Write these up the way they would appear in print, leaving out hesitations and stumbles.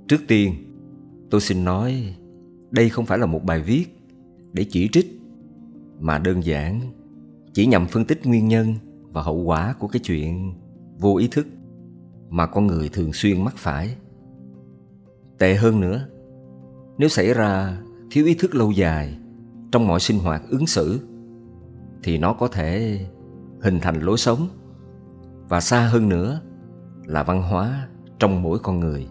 Trước tiên, tôi xin nói đây không phải là một bài viết để chỉ trích, mà đơn giản chỉ nhằm phân tích nguyên nhân và hậu quả của cái chuyện vô ý thức mà con người thường xuyên mắc phải. Tệ hơn nữa, nếu xảy ra thiếu ý thức lâu dài trong mọi sinh hoạt ứng xử, thì nó có thể hình thành lối sống, và xa hơn nữa là văn hóa trong mỗi con người.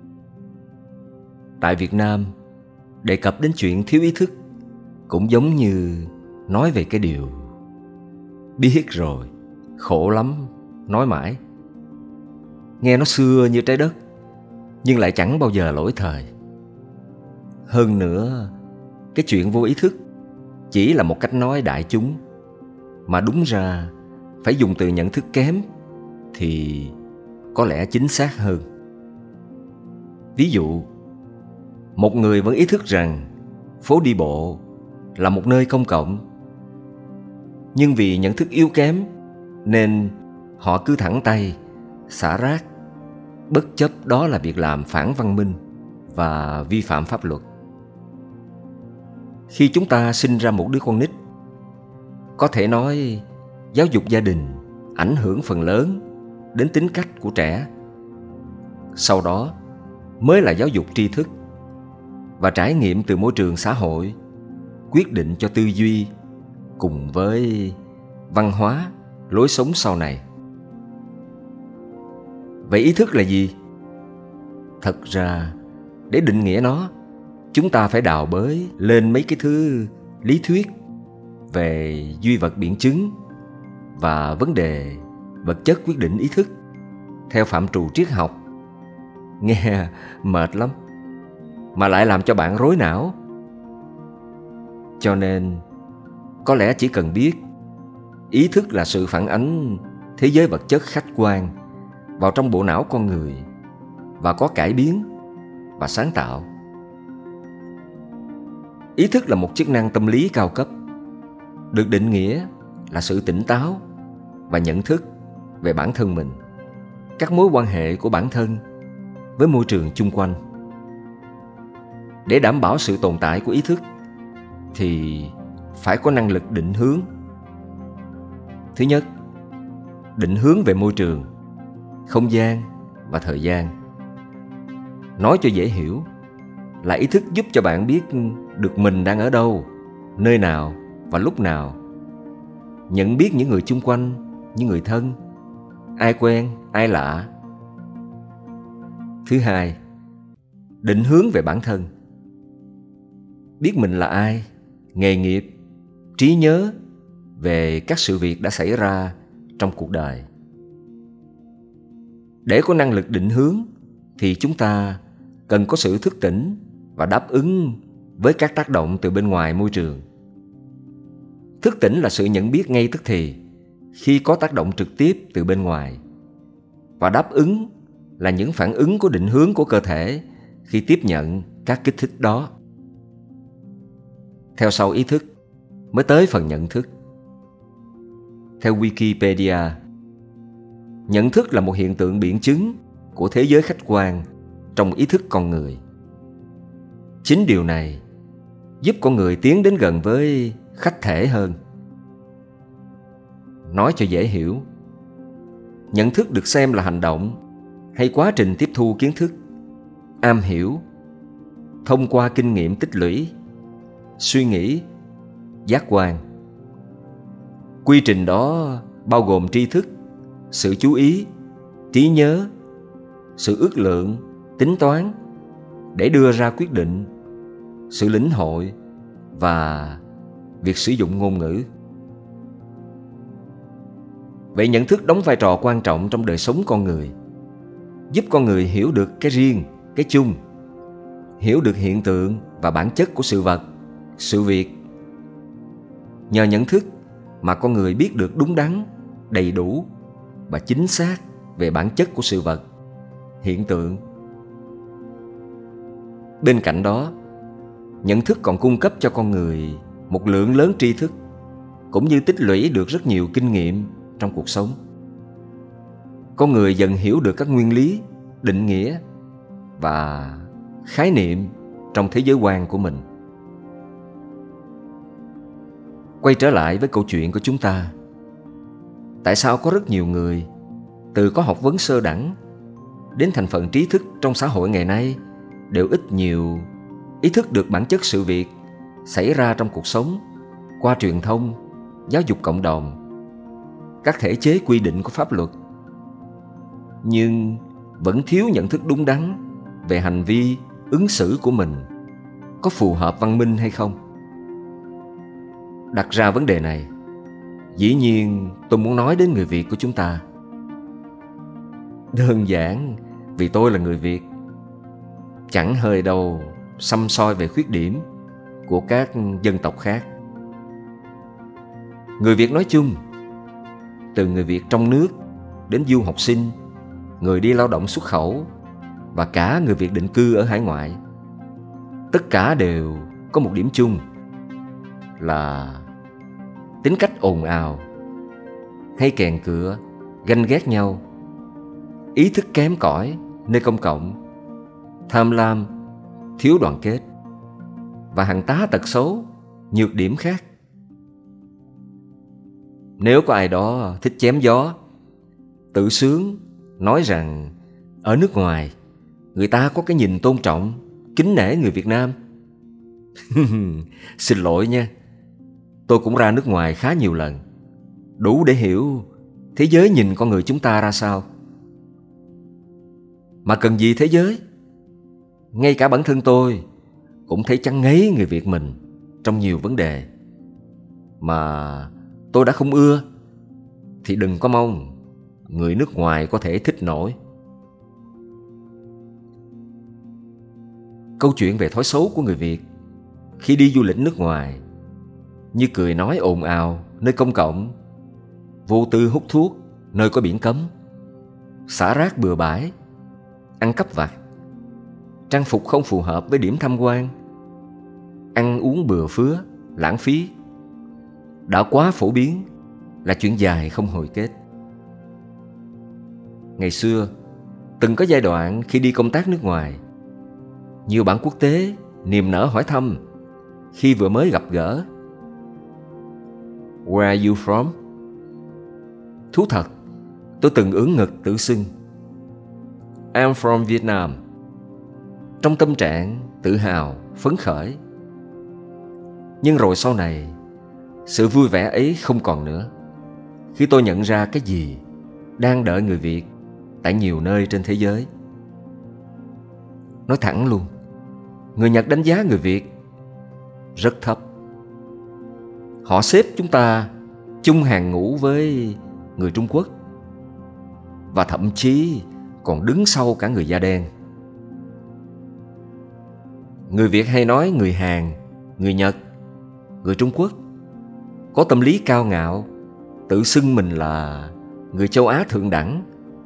Tại Việt Nam, đề cập đến chuyện thiếu ý thức cũng giống như nói về cái điều biết rồi, khổ lắm, nói mãi. Nghe nó xưa như trái đất, nhưng lại chẳng bao giờ lỗi thời. Hơn nữa, cái chuyện vô ý thức chỉ là một cách nói đại chúng, mà đúng ra phải dùng từ nhận thức kém thì có lẽ chính xác hơn. Ví dụ, một người vẫn ý thức rằng phố đi bộ là một nơi công cộng, nhưng vì nhận thức yếu kém nên họ cứ thẳng tay xả rác, bất chấp đó là việc làm phản văn minh và vi phạm pháp luật. Khi chúng ta sinh ra một đứa con nít, có thể nói giáo dục gia đình ảnh hưởng phần lớn đến tính cách của trẻ. Sau đó mới là giáo dục tri thức, và trải nghiệm từ môi trường xã hội quyết định cho tư duy cùng với văn hóa, lối sống sau này. Vậy ý thức là gì? Thật ra, để định nghĩa nó, chúng ta phải đào bới lên mấy cái thứ lý thuyết về duy vật biện chứng và vấn đề vật chất quyết định ý thức theo phạm trù triết học. Nghe mệt lắm, mà lại làm cho bạn rối não. Cho nên, có lẽ chỉ cần biết ý thức là sự phản ánh thế giới vật chất khách quan vào trong bộ não con người, và có cải biến và sáng tạo. Ý thức là một chức năng tâm lý cao cấp, được định nghĩa là sự tỉnh táo và nhận thức về bản thân mình, các mối quan hệ của bản thân với môi trường chung quanh. Để đảm bảo sự tồn tại của ý thức thì phải có năng lực định hướng. Thứ nhất, định hướng về môi trường, không gian và thời gian. Nói cho dễ hiểu là ý thức giúp cho bạn biết được mình đang ở đâu, nơi nào và lúc nào. Nhận biết những người chung quanh, những người thân, ai quen, ai lạ. Thứ hai, định hướng về bản thân. Biết mình là ai, nghề nghiệp, trí nhớ về các sự việc đã xảy ra trong cuộc đời. Để có năng lực định hướng thì chúng ta cần có sự thức tỉnh và đáp ứng với các tác động từ bên ngoài môi trường. Thức tỉnh là sự nhận biết ngay tức thì khi có tác động trực tiếp từ bên ngoài, và đáp ứng là những phản ứng của định hướng của cơ thể khi tiếp nhận các kích thích đó. Theo sau ý thức mới tới phần nhận thức. Theo Wikipedia, nhận thức là một hiện tượng biện chứng của thế giới khách quan trong ý thức con người. Chính điều này giúp con người tiến đến gần với khách thể hơn. Nói cho dễ hiểu, nhận thức được xem là hành động hay quá trình tiếp thu kiến thức, am hiểu thông qua kinh nghiệm tích lũy, suy nghĩ, giác quan. Quy trình đó bao gồm tri thức, sự chú ý, trí nhớ, sự ước lượng, tính toán để đưa ra quyết định, sự lĩnh hội và việc sử dụng ngôn ngữ. Vậy nhận thức đóng vai trò quan trọng trong đời sống con người, giúp con người hiểu được cái riêng, cái chung, hiểu được hiện tượng và bản chất của sự vật, sự việc. Nhờ nhận thức mà con người biết được đúng đắn, đầy đủ và chính xác về bản chất của sự vật, hiện tượng. Bên cạnh đó, nhận thức còn cung cấp cho con người một lượng lớn tri thức, cũng như tích lũy được rất nhiều kinh nghiệm trong cuộc sống. Con người dần hiểu được các nguyên lý, định nghĩa và khái niệm trong thế giới quan của mình. Quay trở lại với câu chuyện của chúng ta. Tại sao có rất nhiều người từ có học vấn sơ đẳng đến thành phần trí thức trong xã hội ngày nay đều ít nhiều ý thức được bản chất sự việc xảy ra trong cuộc sống qua truyền thông, giáo dục cộng đồng, các thể chế quy định của pháp luật, nhưng vẫn thiếu nhận thức đúng đắn về hành vi, ứng xử của mình có phù hợp văn minh hay không? Đặt ra vấn đề này, dĩ nhiên tôi muốn nói đến người Việt của chúng ta. Đơn giản vì tôi là người Việt, chẳng hơi đâu săm soi về khuyết điểm của các dân tộc khác. Người Việt nói chung, từ người Việt trong nước đến du học sinh, người đi lao động xuất khẩu và cả người Việt định cư ở hải ngoại, tất cả đều có một điểm chung là tính cách ồn ào, hay kèn cựa, ganh ghét nhau, ý thức kém cỏi nơi công cộng, tham lam, thiếu đoàn kết và hàng tá tật xấu, nhược điểm khác. Nếu có ai đó thích chém gió, tự sướng, nói rằng ở nước ngoài người ta có cái nhìn tôn trọng, kính nể người Việt Nam, xin lỗi nha, tôi cũng ra nước ngoài khá nhiều lần, đủ để hiểu thế giới nhìn con người chúng ta ra sao. Mà cần gì thế giới? Ngay cả bản thân tôi cũng thấy chán ngấy người Việt mình trong nhiều vấn đề mà tôi đã không ưa, thì đừng có mong người nước ngoài có thể thích nổi. Câu chuyện về thói xấu của người Việt khi đi du lịch nước ngoài, như cười nói ồn ào nơi công cộng, vô tư hút thuốc nơi có biển cấm, xả rác bừa bãi, ăn cắp vặt, trang phục không phù hợp với điểm tham quan, ăn uống bừa phứa, lãng phí, đã quá phổ biến, là chuyện dài không hồi kết. Ngày xưa, từng có giai đoạn khi đi công tác nước ngoài, nhiều bạn quốc tế niềm nở hỏi thăm khi vừa mới gặp gỡ: Where are you from? Thú thật, tôi từng ưỡn ngực tự xưng I'm from Vietnam, trong tâm trạng tự hào, phấn khởi. Nhưng rồi sau này, sự vui vẻ ấy không còn nữa, khi tôi nhận ra cái gì đang đợi người Việt tại nhiều nơi trên thế giới. Nói thẳng luôn, người Nhật đánh giá người Việt rất thấp. Họ xếp chúng ta chung hàng ngũ với người Trung Quốc, và thậm chí còn đứng sau cả người da đen. Người Việt hay nói người Hàn, người Nhật, người Trung Quốc có tâm lý cao ngạo, tự xưng mình là người châu Á thượng đẳng.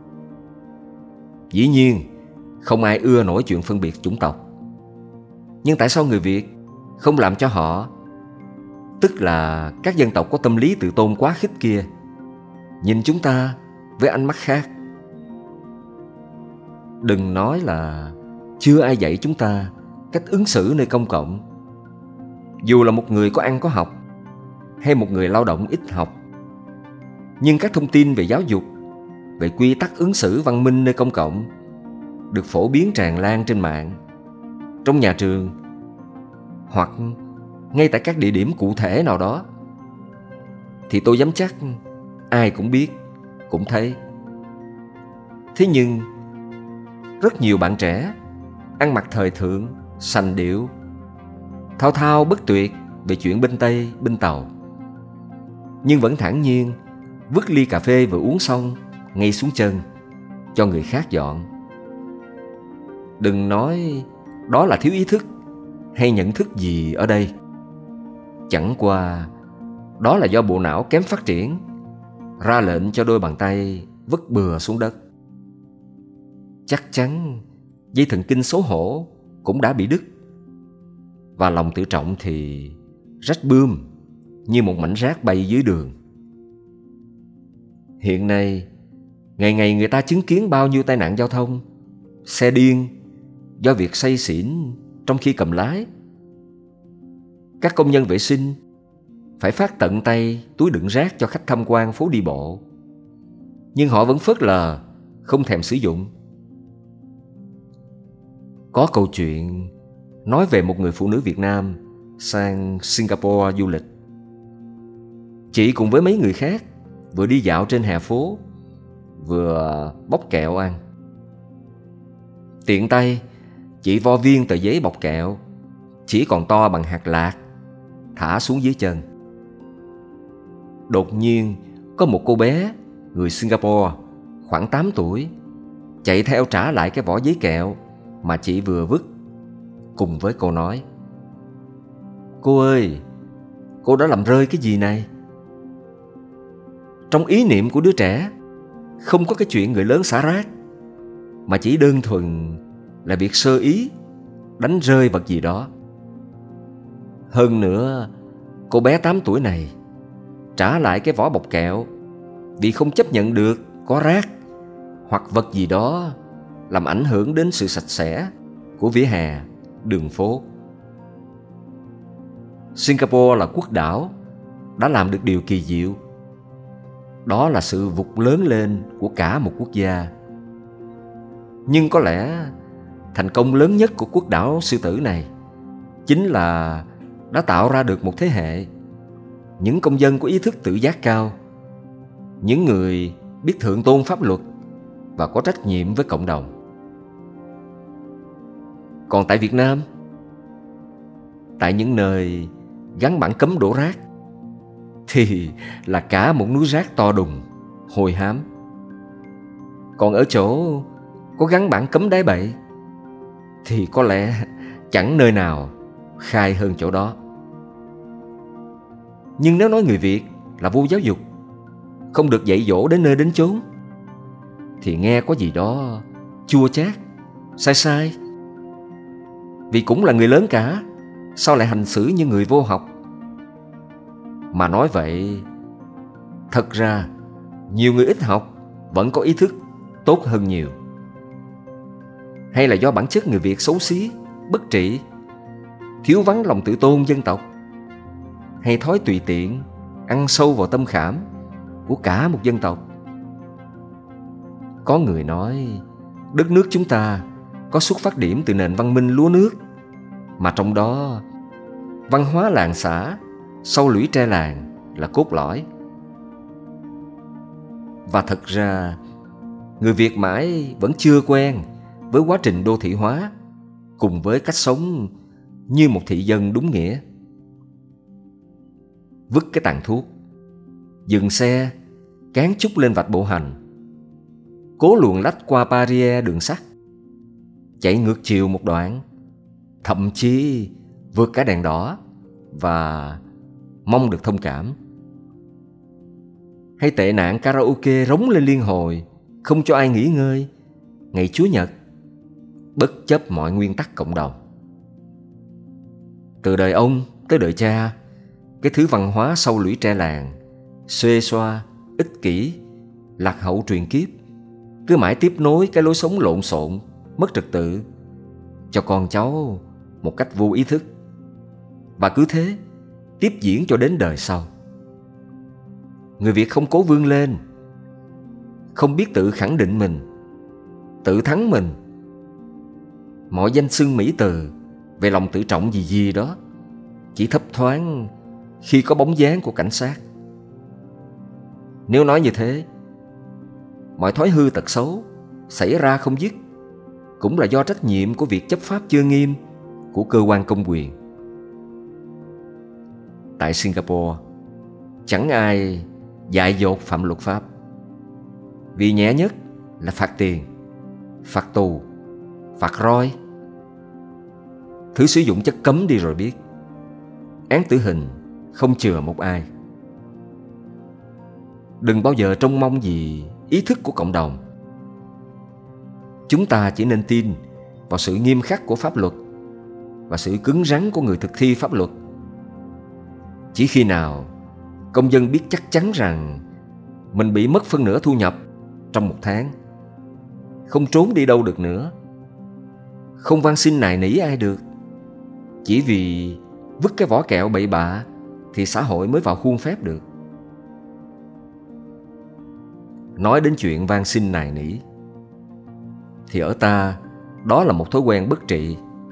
Dĩ nhiên, không ai ưa nổi chuyện phân biệt chủng tộc. Nhưng tại sao người Việt không làm cho họ, tức là các dân tộc có tâm lý tự tôn quá khích kia, nhìn chúng ta với ánh mắt khác? Đừng nói là chưa ai dạy chúng ta cách ứng xử nơi công cộng. Dù là một người có ăn có học hay một người lao động ít học, nhưng các thông tin về giáo dục, về quy tắc ứng xử văn minh nơi công cộng được phổ biến tràn lan trên mạng, trong nhà trường, hoặc ngay tại các địa điểm cụ thể nào đó, thì tôi dám chắc ai cũng biết, cũng thấy. Thế nhưng rất nhiều bạn trẻ ăn mặc thời thượng, sành điệu, thao thao bất tuyệt về chuyện bên Tây, bên Tàu, nhưng vẫn thản nhiên vứt ly cà phê vừa uống xong ngay xuống chân, cho người khác dọn. Đừng nói đó là thiếu ý thức hay nhận thức gì ở đây. Chẳng qua đó là do bộ não kém phát triển, ra lệnh cho đôi bàn tay vứt bừa xuống đất. Chắc chắn dây thần kinh xấu hổ cũng đã bị đứt, và lòng tự trọng thì rách bươm như một mảnh rác bay dưới đường. Hiện nay, ngày ngày người ta chứng kiến bao nhiêu tai nạn giao thông, xe điên, do việc say xỉn trong khi cầm lái. Các công nhân vệ sinh phải phát tận tay túi đựng rác cho khách tham quan phố đi bộ, nhưng họ vẫn phớt lờ, không thèm sử dụng. Có câu chuyện nói về một người phụ nữ Việt Nam sang Singapore du lịch. Chị cùng với mấy người khác vừa đi dạo trên hè phố, vừa bóc kẹo ăn. Tiện tay, chị vo viên tờ giấy bọc kẹo, chỉ còn to bằng hạt lạc, thả xuống dưới chân. Đột nhiên, có một cô bé, người Singapore, khoảng 8 tuổi, chạy theo trả lại cái vỏ giấy kẹo mà chị vừa vứt, cùng với câu nói: "Cô ơi, cô đã làm rơi cái gì này?" Trong ý niệm của đứa trẻ, không có cái chuyện người lớn xả rác, mà chỉ đơn thuần là việc sơ ý đánh rơi vật gì đó. Hơn nữa, cô bé 8 tuổi này trả lại cái vỏ bọc kẹo vì không chấp nhận được có rác hoặc vật gì đó làm ảnh hưởng đến sự sạch sẽ của vỉa hè, đường phố. Singapore là quốc đảo đã làm được điều kỳ diệu. Đó là sự vụt lớn lên của cả một quốc gia. Nhưng có lẽ thành công lớn nhất của quốc đảo sư tử này chính là đã tạo ra được một thế hệ, những công dân có ý thức tự giác cao, những người biết thượng tôn pháp luật và có trách nhiệm với cộng đồng. Còn tại Việt Nam, tại những nơi gắn bảng cấm đổ rác, thì là cả một núi rác to đùng, hôi hám. Còn ở chỗ có gắn bảng cấm đáy bậy, thì có lẽ chẳng nơi nào khai hơn chỗ đó. Nhưng nếu nói người Việt là vô giáo dục, không được dạy dỗ đến nơi đến chốn, thì nghe có gì đó chua chát, sai sai. Vì cũng là người lớn cả, sao lại hành xử như người vô học? Mà nói vậy, thật ra nhiều người ít học vẫn có ý thức tốt hơn nhiều. Hay là do bản chất người Việt xấu xí, bất trị, thiếu vắng lòng tự tôn dân tộc, hay thói tùy tiện ăn sâu vào tâm khảm của cả một dân tộc? Có người nói đất nước chúng ta có xuất phát điểm từ nền văn minh lúa nước, mà trong đó văn hóa làng xã, sâu lũy tre làng là cốt lõi. Và thật ra người Việt mãi vẫn chưa quen với quá trình đô thị hóa, cùng với cách sống như một thị dân đúng nghĩa. Vứt cái tàn thuốc, dừng xe, cán trúc lên vạch bộ hành, cố luồn lách qua barrier đường sắt, chạy ngược chiều một đoạn, thậm chí vượt cả đèn đỏ và mong được thông cảm. Hay tệ nạn karaoke rống lên liên hồi, không cho ai nghỉ ngơi ngày Chúa Nhật, bất chấp mọi nguyên tắc cộng đồng. Từ đời ông tới đời cha, cái thứ văn hóa sâu lũy tre làng, xuê xoa, ích kỷ, lạc hậu truyền kiếp, cứ mãi tiếp nối cái lối sống lộn xộn, mất trật tự cho con cháu một cách vô ý thức, và cứ thế tiếp diễn cho đến đời sau. Người Việt không cố vươn lên, không biết tự khẳng định mình, tự thắng mình. Mọi danh xưng mỹ từ về lòng tự trọng gì gì đó chỉ thấp thoáng khi có bóng dáng của cảnh sát. Nếu nói như thế, mọi thói hư tật xấu xảy ra không dứt cũng là do trách nhiệm của việc chấp pháp chưa nghiêm của cơ quan công quyền. Tại Singapore, chẳng ai dại dột phạm luật pháp. Vì nhẹ nhất là phạt tiền, phạt tù, phạt roi. Thứ sử dụng chất cấm đi rồi biết. Án tử hình không chừa một ai. Đừng bao giờ trông mong gì ý thức của cộng đồng. Chúng ta chỉ nên tin vào sự nghiêm khắc của pháp luật và sự cứng rắn của người thực thi pháp luật. Chỉ khi nào công dân biết chắc chắn rằng mình bị mất phân nửa thu nhập trong một tháng, không trốn đi đâu được nữa, không van xin nài nỉ ai được. Chỉ vì vứt cái vỏ kẹo bậy bạ thì xã hội mới vào khuôn phép được. Nói đến chuyện van xin nài nỉ thì ở ta đó là một thói quen bất trị.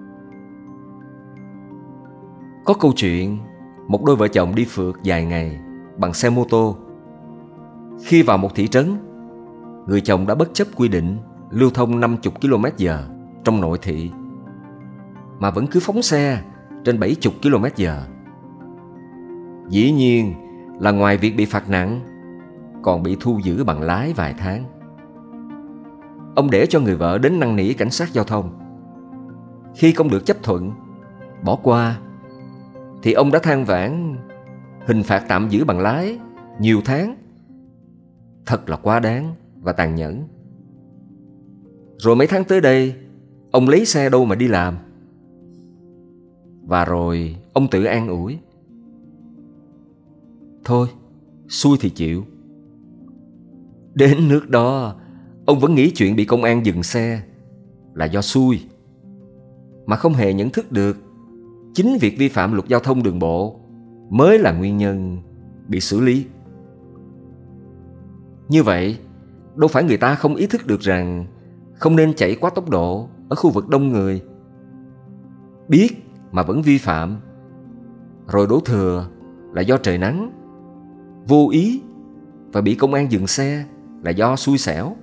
Có câu chuyện một đôi vợ chồng đi phượt dài ngày bằng xe mô tô. Khi vào một thị trấn, người chồng đã bất chấp quy định lưu thông 50 km/h trong nội thị mà vẫn cứ phóng xe trên 70 km/h. Dĩ nhiên là ngoài việc bị phạt nặng, còn bị thu giữ bằng lái vài tháng. Ông để cho người vợ đến năn nỉ cảnh sát giao thông. Khi không được chấp thuận, bỏ qua, thì ông đã than vãn hình phạt tạm giữ bằng lái nhiều tháng. Thật là quá đáng và tàn nhẫn. Rồi mấy tháng tới đây, ông lấy xe đâu mà đi làm. Và rồi ông tự an ủi: thôi, xui thì chịu. Đến nước đó, ông vẫn nghĩ chuyện bị công an dừng xe là do xui, mà không hề nhận thức được chính việc vi phạm luật giao thông đường bộ mới là nguyên nhân bị xử lý. Như vậy, đâu phải người ta không ý thức được rằng không nên chạy quá tốc độ ở khu vực đông người. Biết mà vẫn vi phạm, rồi đổ thừa là do trời nắng, vô ý và bị công an dừng xe là do xui xẻo.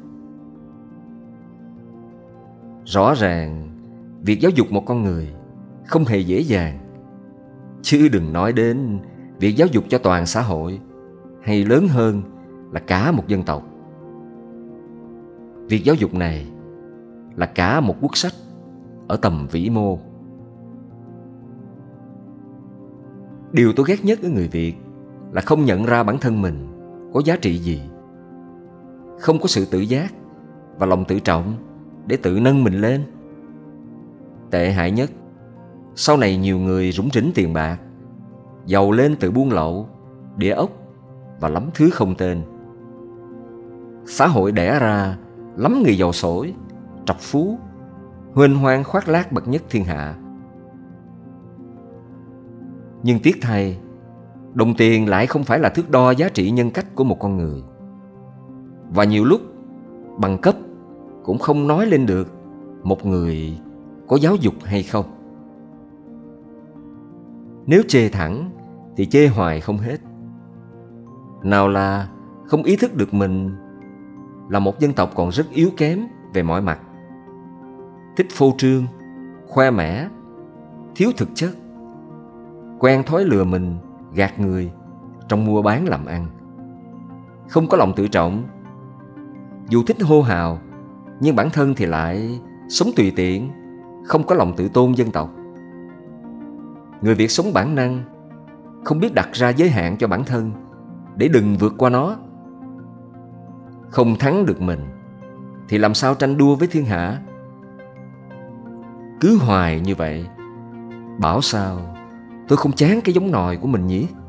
Rõ ràng, việc giáo dục một con người không hề dễ dàng, chứ đừng nói đến việc giáo dục cho toàn xã hội, hay lớn hơn là cả một dân tộc. Việc giáo dục này là cả một quốc sách ở tầm vĩ mô. Điều tôi ghét nhất ở người Việt là không nhận ra bản thân mình có giá trị gì, không có sự tự giác và lòng tự trọng để tự nâng mình lên. Tệ hại nhất, sau này nhiều người rủng rỉnh tiền bạc, giàu lên từ buôn lậu, địa ốc và lắm thứ không tên. Xã hội đẻ ra lắm người giàu sổi, trọc phú, huênh hoang khoác lác bậc nhất thiên hạ. Nhưng tiếc thay, đồng tiền lại không phải là thước đo giá trị nhân cách của một con người. Và nhiều lúc, bằng cấp cũng không nói lên được một người có giáo dục hay không. Nếu chê thẳng thì chê hoài không hết. Nào là không ý thức được mình là một dân tộc còn rất yếu kém về mọi mặt, thích phô trương, khoe mẽ, thiếu thực chất, quen thói lừa mình, gạt người trong mua bán làm ăn, không có lòng tự trọng, dù thích hô hào nhưng bản thân thì lại sống tùy tiện, không có lòng tự tôn dân tộc. Người Việt sống bản năng, không biết đặt ra giới hạn cho bản thân để đừng vượt qua nó. Không thắng được mình thì làm sao tranh đua với thiên hạ? Cứ hoài như vậy, bảo sao tôi không chán cái giống nòi của mình nhỉ?